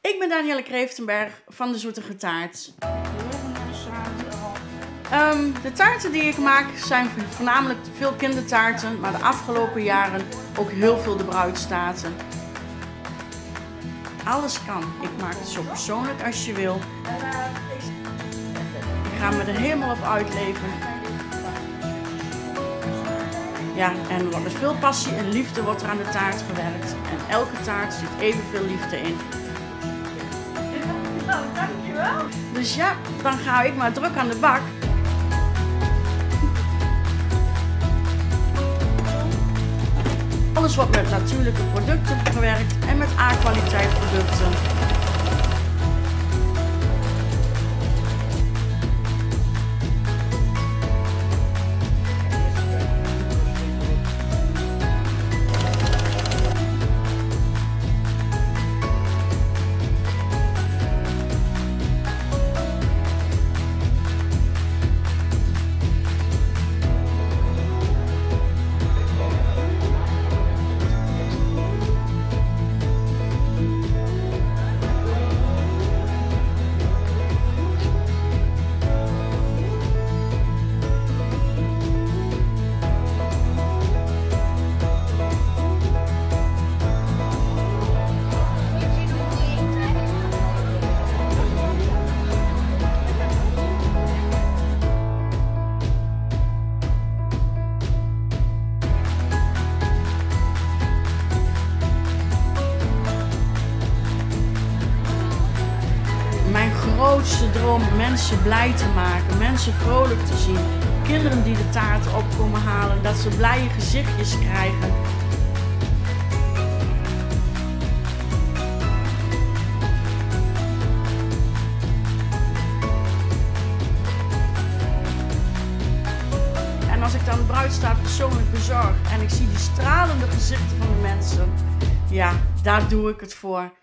Ik ben Danielle Kreeftenberg van de Zoetige Taart. De taarten die ik maak zijn voornamelijk veel kindertaarten, maar de afgelopen jaren ook heel veel de bruidstaarten. Alles kan. Ik maak het zo persoonlijk als je wil. Ik ga me er helemaal op uitleven. Ja, en met veel passie en liefde wordt er aan de taart gewerkt. En elke taart zit evenveel liefde in. Nou, dankjewel. Dus ja, dan ga ik maar druk aan de bak. Alles wordt met natuurlijke producten gewerkt en met A-kwaliteit producten. Mijn grootste droom, mensen blij te maken, mensen vrolijk te zien. Kinderen die de taart op komen halen, dat ze blije gezichtjes krijgen. En als ik dan de bruidstaart persoonlijk bezorg en ik zie die stralende gezichten van de mensen, ja, daar doe ik het voor.